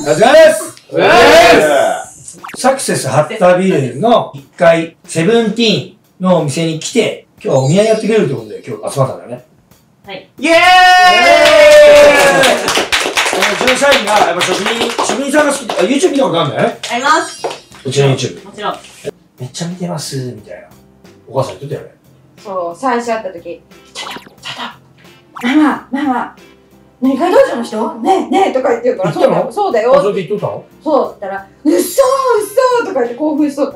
お疲れ様です。サクセスハッタービルの1階、セブンティーンのお店に来て、今日はお見合いやってくれるということで、今日集まったんだよね。はい。イエーイ！うちの社員が、やっぱ職人さんが好きで、YouTube 見たことあるんだよね。あります。うちの YouTube。もちろん。めっちゃ見てます、みたいな。お母さん言ってたよね。そう、最初会った時、ちょっと、ママ、何かい道場の人ねえとか言ってるから、そうだよ。あ、それで言っとったの？そう、ったら、うっそとか言って興奮しそう。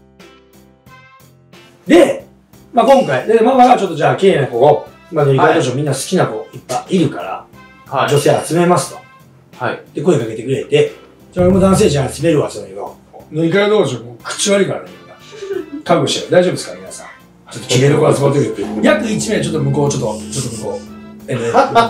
で、まあ今回、で、ママがちょっとじゃあ、綺麗な子を、まあ乗り換え道場みんな好きな子いっぱいいるから、女性集めますと。はい。で、声かけてくれて、じゃあ俺も男性陣集めるわって言うんだけど、乗り換え道場もう口悪いからね、みんな。覚悟してる。大丈夫ですか皆さん。ちょっと綺麗な子集まってくれて。約1名ちょっと向こう、ちょっと向こう。約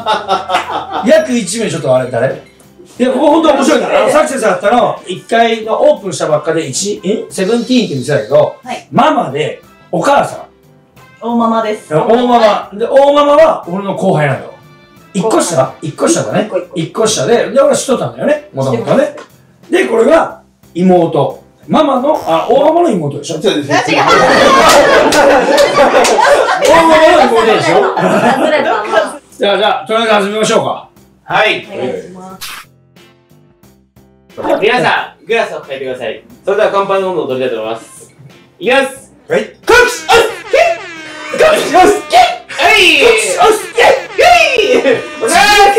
1名ちょっとあれ誰？いや、ここ本当面白いから、サクセスあったの、1階のオープンしたばっかで、セブンティーンって店だけど、ママで、お母さん。大ママです。大ママ。で、大ママは俺の後輩なのよ。1個下だね。1個下で、俺は知っとったんだよね。もともとね。で、これが妹。ママの、大ママの妹でしょ？違う。大ママの妹でしょ？じゃあ、とりあえず始めましょうか。はい。 皆さん、グラスを抱えてください。それでは乾杯の温度を取りたいと思います。いきます。はい。コクシオスケコクシオスケはいコクシオスケお願いし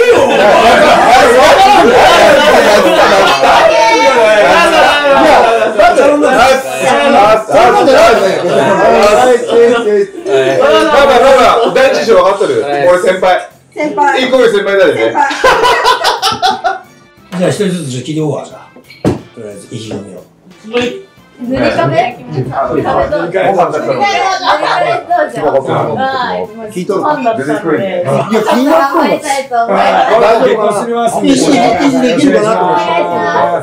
第一章分かっとる。俺先輩。1個上先輩だよね。 じゃあ一人ずつ聞いておこうか、じゃあ。とりあえず意気込みを。 塗り壁？ 聞いとるか？出てくるね。いや、気になったんだ。 結婚するわ。 いいし、できるかなと思って。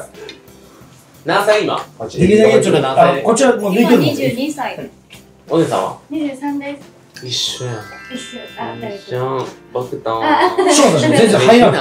何歳今？ できるだけちょっと何歳？こっちはもう抜いてるもん。 22歳。 お姉さんは ？23です。 一緒やん。 一緒。 僕と。 そうだね、全然入らない。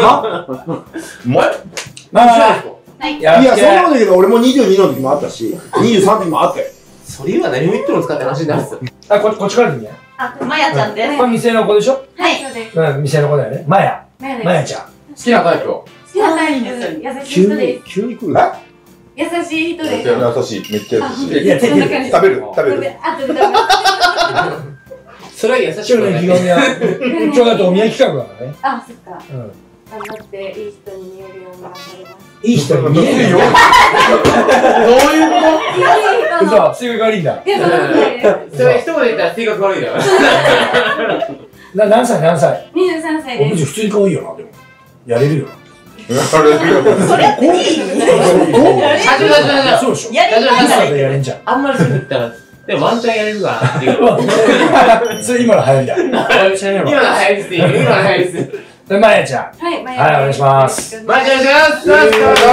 いや、そうなんだけど、俺も22の時もあったし、23の時もあったよ。 それは何を言ってるの使って話になるんですよ。 あ、こっちからでいいね。 まやちゃんです。 これ店の子でしょ？ はい、そうです。 店の子だよね。まやちゃん。好きなタイプを。 好きなタイプ。優しい人です。 急に来る優しい人です。 優しい、めっちゃ優しい。 いや、食べる。 あとで食べます。 それは優しい。 今日の意気込みは、今日だとお見合い企画だからね。 あ、そっか。頑張っていい人に見えるように頑張ります。 いい人に見えるよ。どういうこと？嘘、性格悪いんだ。 いや、 それ一言で言ったら性格悪いだよ。 何歳 ？23歳です。 普通に可愛いよな、でも。やれるよな。 それっていい？ そうでしょ。 やれんじゃん。 あんまりすぐ言ったら、でもワンチャンやれるかなっていう。 それ今の流行りだ。 今の流行りです。 で、まやちゃん。 はい、 お願いします。 まやちゃんお願いします。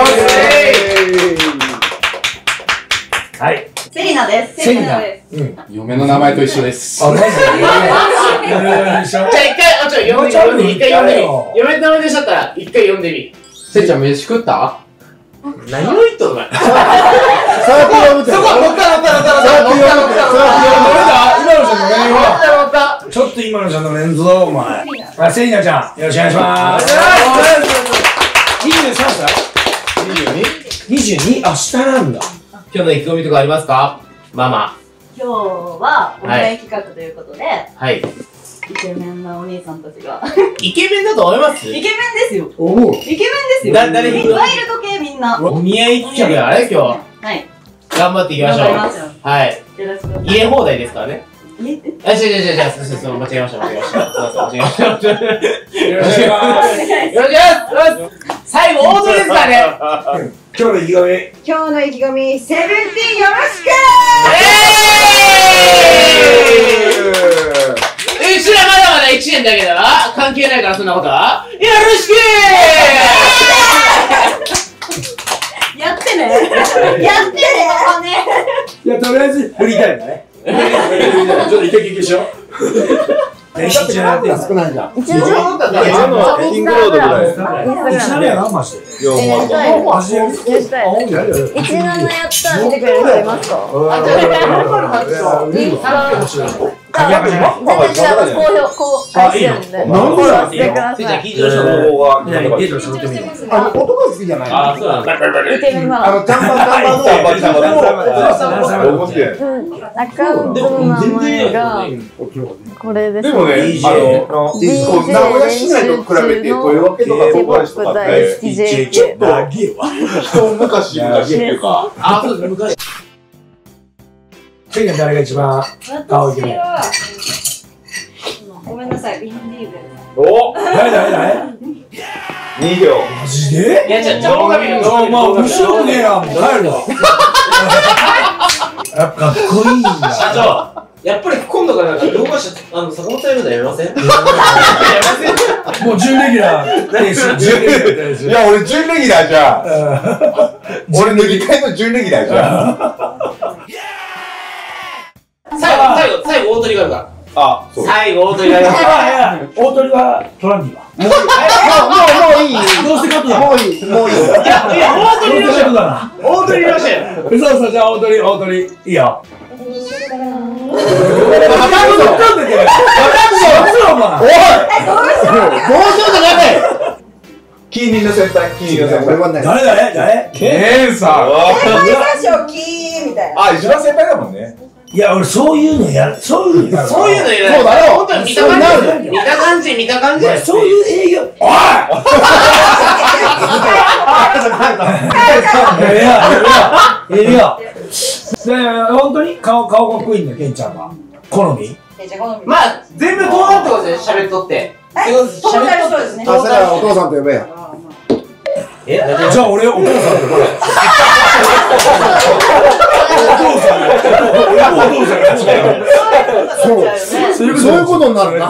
はい。 セリナです。 セリナ。 嫁の名前と一緒です。 あ、マジで？ じゃあ一回読んでみ。嫁の名前でしょったら一回読んでみ。 せいちゃん飯食った？ 何を言っとんの？そこ乗ったちょっと今のちゃんとめんぞ、お前。セリナちゃん、よろしくお願いします。23歳？ 22？ あ、下なんだ。 今日の意気込みとかありますか？ママ。 今日はお見合い企画ということで、 はい。 イケメンなお兄さんたちが。 イケメンだと思います？ イケメンですよ。 おお。 イケメンですよ。 誰ワイルド系みんな。 お見合い企画だね、今日。 はい。 頑張っていきましょう。はい。 よろしくお願いします。 入れ放題ですからね。 入れて。 あ、違う、間違えました。よろしくお願いします。最後、オードですからね。 今日の意気込み。 セブンティーンよろしくうちらまだまだ1年だけどな。関係ないから、そんなことは。よろしくやってね。 いや、とりあえず振りたいんだね。ちょっと一回休憩しよう。 電子じゃなくて少ないじゃん。 一日キングロードぐらい。 1なやなマジで。 やりたい。17やったら見てくれる人いますか？全然違います。公開してるんで。 何これ？ してください。 音が好きじゃない。 あ、そうなんだ。 イケメンなら。 ジャンバーのアカウントの名前がこれです。 でもね、名古屋市内と比べて豊分とか東海市とかってちょっと昔っていうか。 あ、そうです、昔。 次は誰が一番顔イケメン？ ごめんなさい、ビンディーゼル。 お、 誰 2票。 マジで？ いや、じゃあ、動画見る。 まあ、面白いねや、もう帰るわ。やっぱかっこいいんだ。 社長、やっぱり今度から動画坂本さんやるのやめません？ もう準レギュラー。 いや、俺準レギュラーじゃん。俺の2回の準レギュラーじゃん。 最後、大鳥があるから。 あ、そう。 最後、大鳥があるから。 大鳥は取らんには。 もういい。 どうしてカットだ。 もういい。 いや、大鳥いらっしゃる。 だな。 大鳥いらっしゃる。 そう、じゃあ大鳥、いいよ。 近隣の先輩。 誰？ ケンさん。あ、一番先輩だもんね。 いや、俺そういうのやる。そういうのやる。 そういうのいらない。 そうだよ。 本当に見た感じ。 そういう営業。おい！いや、本当に顔かっこいいんだ、ケンちゃんは。好み？ まあ、全部どうなってことですね、喋っとって。 そうですね。 それはお父さんと呼べや。 じゃあ俺お父さんと呼べ。そういうことになるな。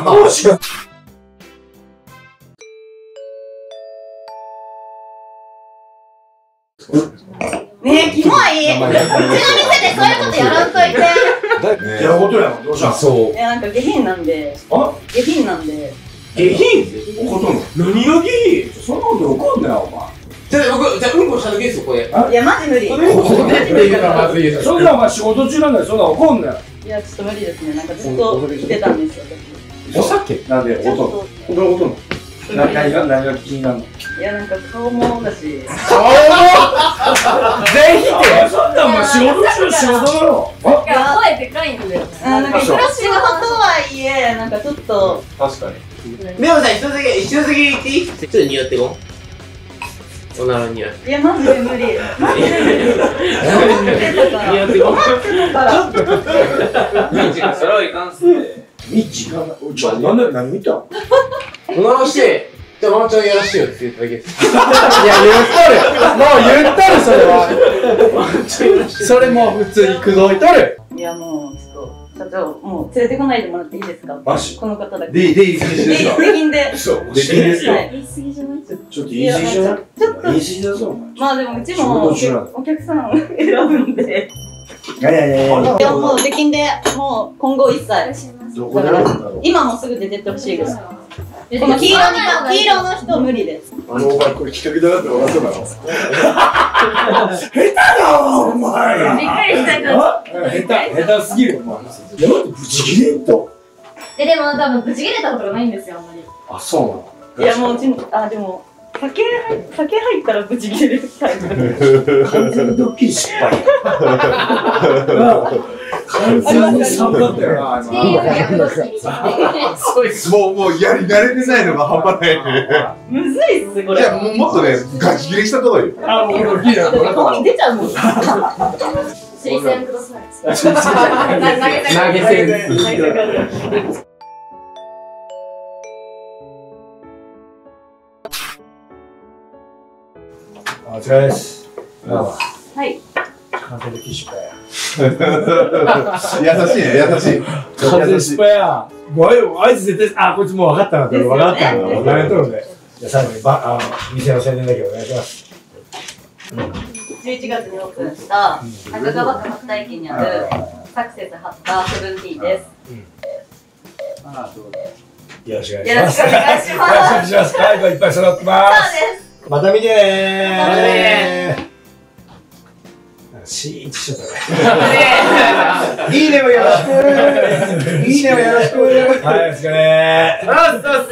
ねえ、キモい。うちの店でそういうことやらんといて。 やることやもん、どうした？そう。 なんか下品なんで。下品なんで。 下品？ 怒っとんの？何が下品？そんなこと怒んなよ、お前。 じゃあうんこした時ですよ、これ。 いや、マジ無理。 まずいです。 そんなお前仕事中なんだよ、そんな怒んなよ。 いや、ちょっと無理ですね。なんかずっと来てたんですよ。 お酒？なんで怒っとんの？何が気になるの？ いや、なんか顔もだし。 顔も？全否定？そんなお前仕事中仕事だろ。 声でかいんだよ。なんかいくら仕事とはいえ、なんかちょっと。 確かに。 メモさん、一つだけ言っていい？ちょっと匂ってこん。おならには。 いや、マジで無理。マジで無理。 匂ってこん。ミッチがそれはいかんっすね。 ミッチが何見た？ おならして、じゃあママちゃんやらしてよって言っただけです。 いや、言っとるそれは。それもう普通に口説いとる。 いや、もう、ちょっと、社長、もう連れてこないでもらっていいですか？ マジ？ この方だけ。 で、言い過ぎですよ。 出禁で。 そう、 出禁ですよ。 言い過ぎじゃない？ ちょっと言い過ぎじゃない？ ちょっと。 言い過ぎだぞ、お前。 まあでもうちもお客さん選ぶんで。 いや。 いや、もう出禁で、もう今後一切。 どこでやるんだろう。 今もすぐ出てってほしいです。この黄色の人無理です。 お前これ企画だなって分かっただろ。 下手だわ、お前。 びっくりしたけど。 下手すぎるよ、お前。やばいとブチ切れんと。 でも多分ブチ切れたことがないんですよ、あんまり。 あ、そうなの。 いや、もううち、でも酒入ったらブチ切れるタイプ。 完全にドッキリ失敗。完全に寒かったよな、 もうやり慣れてないのが半端ないね。 むずいっす、これ。 いや、もっとね、ガチ切れしたとこよ。 もうドッキリだ。 顔に出ちゃうもん。 推薦ください。 投げ銭。 あちらです。 はい。 完全に失敗や。 優しいね、優しい。 完全に失敗や。もうあいつ絶対、こいつもう分かったなって分かったな。分かっとるんで。じゃあ最後に店の宣伝だけお願いします。 11月にオープンした中川区初体験にあるサクセスハッターセブンティーです。 よろしくお願いします。よろしくお願いします。はい、いっぱい揃ってます。また見てねー。シーンとしちゃったね。いいねもよろしく。いいねもよろしく。はい、お疲れ。